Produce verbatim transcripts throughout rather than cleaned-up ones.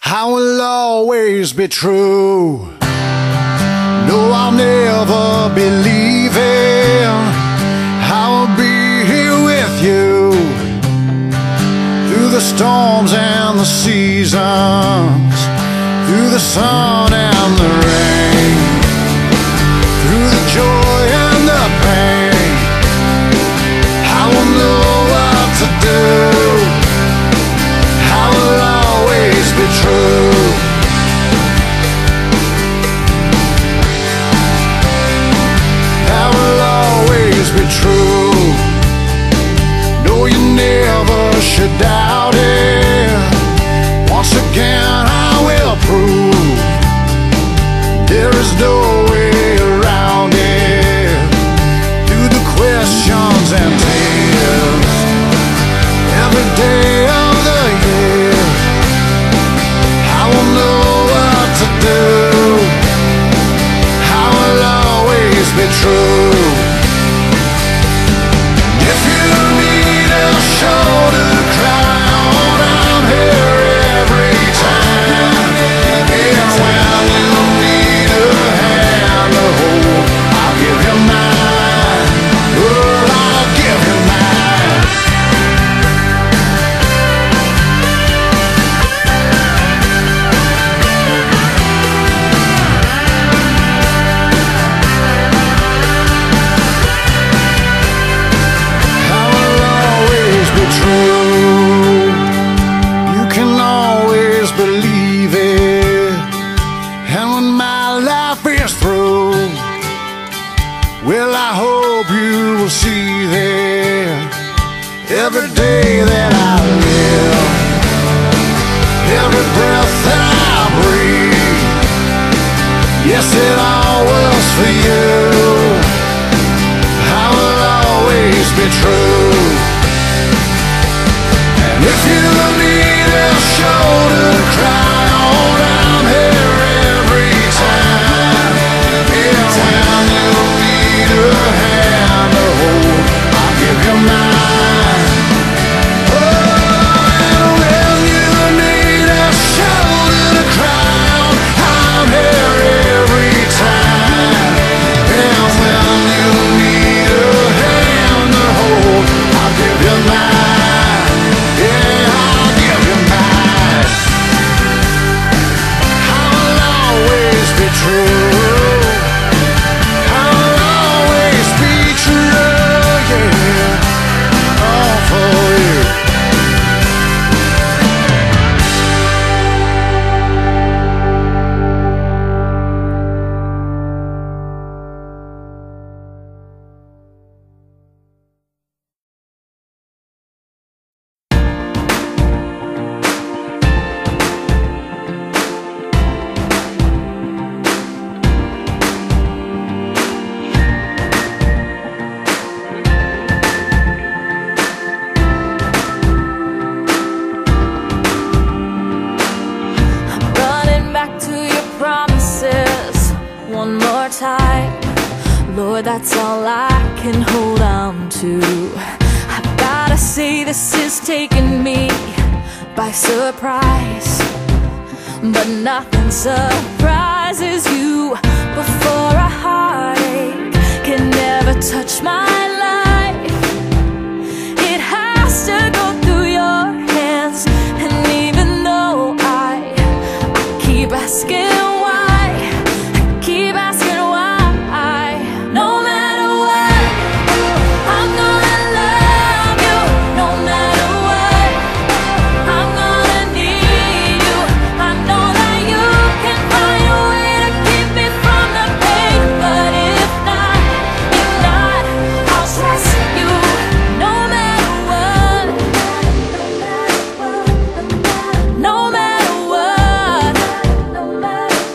I will always be true. No, I'll never be leaving. I will be here with you through the storms and the seasons, through the sun and the rain, through the joy and the pain. I will know what to do. I will always be true. I will always be true. No, you never should doubt it. Once again I will prove there is no way around it. Through the questions and tears, every day of the year, I will know what to do. I will always be true. If you need a shoulder to cry on, I'm here every time. And when you need a hand to hold, I'll give you mine. Oh, I'll give you mine. I will always be true. You can always believe it. And when my life is through, well, I hope you will see that every day that I live, every breath that I breathe, yes, it all was for you. I will always be true. And if you need a shoulder to cry on, I'm here every time. And when you need a hand to hold, I'll give you mine. Oh, and when you need a shoulder to cry on, I'm here every time. And when you need a hand to hold, I'll give you mine. Yeah, I'll give you mine. I will always be true. I will always be true, yeah, all for you. Running back to your promises one more time. Lord, that's all I can hold on to. I've gotta say, this is taking me by surprise, but nothing surprises you before a heartache can never touch my life. It has to go through your hands, and even though I, I keep asking why, I keep asking why, no matter what, I'm gonna love you. No matter what, I'm gonna need you. I know that you can find a way to keep me from the pain, but if not, if not, I'll trust you. No matter what, no matter what, no matter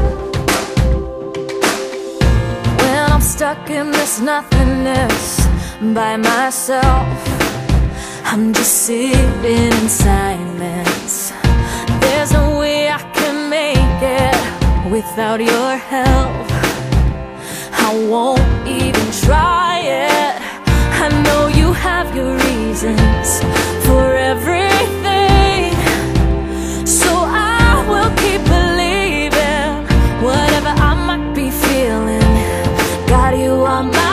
what. When I'm stuck in this nothingness by myself, I'm just sitting in silence. There's no way I can make it without your help. I won't even try it. I know you have your reasons for everything, so I by my